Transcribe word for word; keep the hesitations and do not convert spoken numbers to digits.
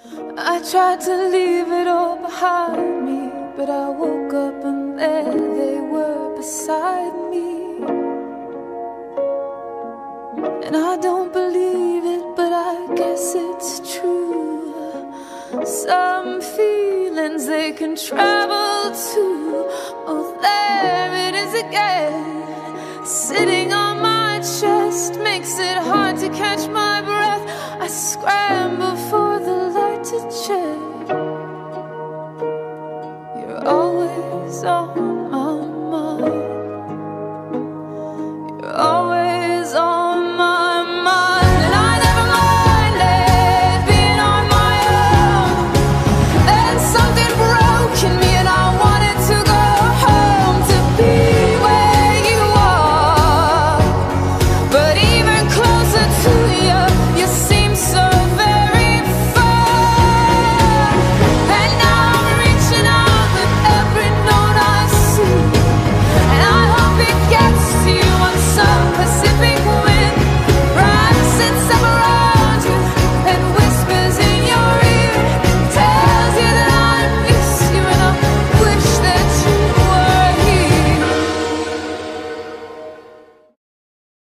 I tried to leave it all behind me, but I woke up and there they were beside me. And I don't believe it, but I guess it's true. Some feelings they can travel to. Oh, there it is again, sitting on my chest, makes it hard to catch my breath. I scramble